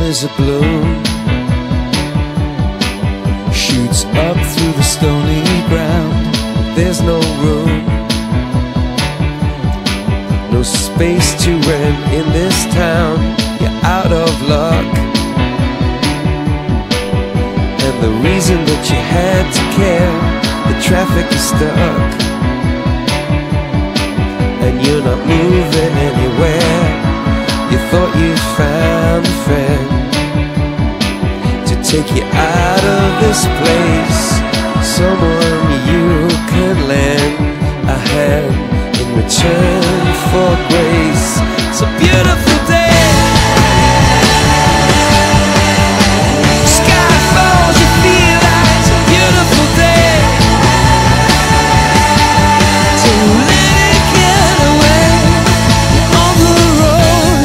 is a bloom, shoots up through the stony ground. There's no room, no space to rent in this town. You're out of luck, and the reason that you had to care, the traffic is stuck, and you're not moving anywhere. You thought you'd found a friend to take you out of this place, someone you could lend a hand in return for grace. It's a beautiful day, sky falls, you feel like it's a beautiful day. So let it get away, you're on the road,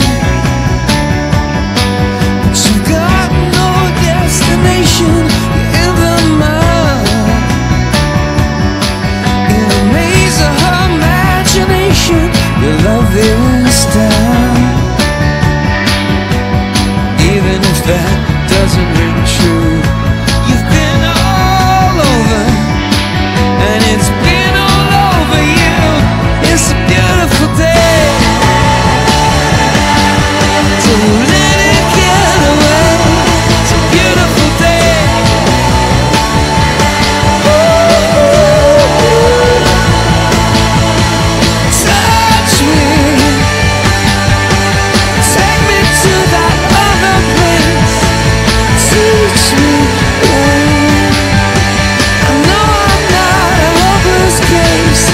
but you've got no destination. You're in the mud, in the maze of her imagination. Your love is down, even if that doesn't ring true. You've been all over, and it's been all over you. It's a beautiful day, so let it get away. It's a beautiful day. Touch me, take me to that other place. Teach me, I know I'm not a hopeless case.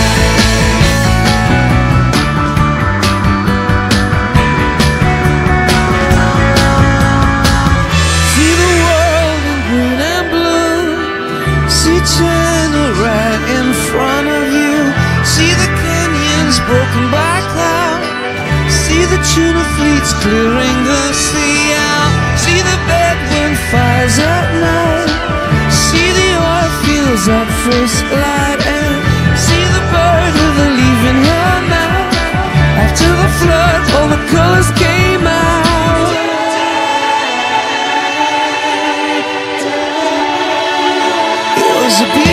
See the world in green and blue, see China right in front of you, see the canyons broken by cloud, see the tuna fleets clearing the sea out, see the bedroom fires at night, see the oil fields at first light, and see the bird with a leaf in her mouth. After the flood, all the colors came out. It was a